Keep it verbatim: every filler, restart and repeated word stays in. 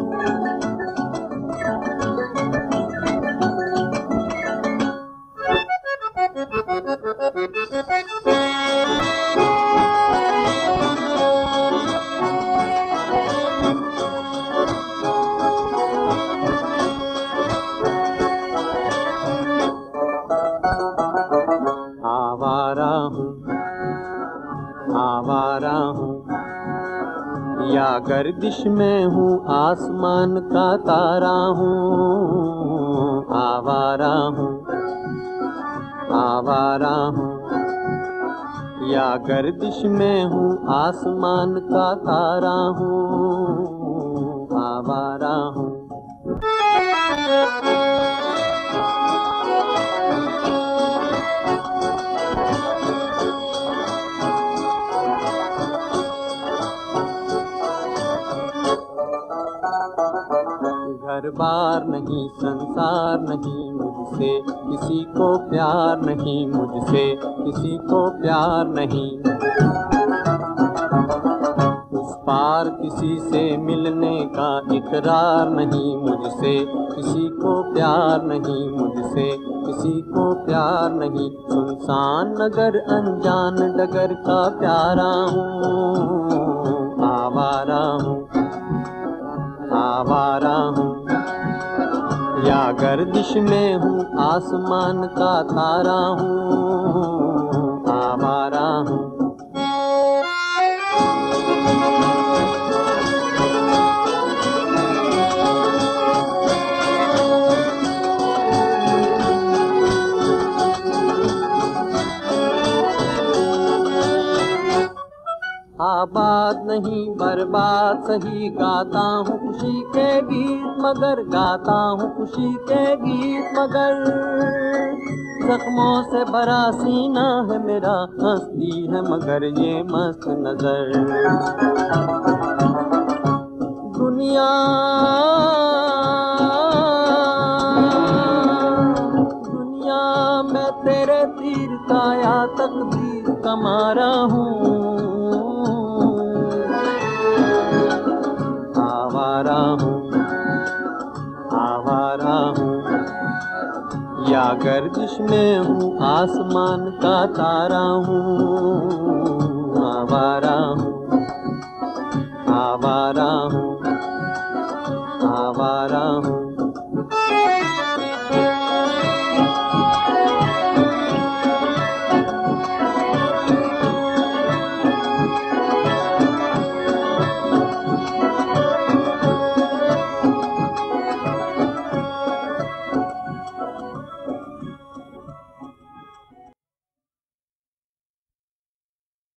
आवारा हूँ आवारा हूँ या गर्दिश में हूँ आसमान का तारा हूँ। आवारा हूँ आवारा हूँ या गर्दिश में हूँ आसमान का तारा हूँ। आवारा हूँ घर बार नहीं संसार नहीं मुझसे किसी को प्यार नहीं, मुझसे किसी को प्यार नहीं। उस पार किसी से मिलने का इकरार नहीं, मुझसे किसी को प्यार नहीं, मुझसे किसी को प्यार नहीं। सुनसान नगर अनजान डगर का प्यारा हूँ। आवारा हूँ आवारा हूँ या गर्दिश में हूँ आसमान का तारा हूँ। आवारा हूँ आबाद नहीं बर्बाद सही, गाता हूँ खुशी के गीत मगर, गाता हूँ खुशी के गीत मगर। जख्मों से भरा सीना है मेरा, हंसती है मगर ये मस्त नजर। दुनिया दुनिया मैं तेरे तीर का या तकदीर का मारा हूँ। आवारा हूँ आवारा हूँ या गर्दिश में हूँ आसमान का तारा हूँ। आवारा हूँ आवारा हूँ आवारा हूँ।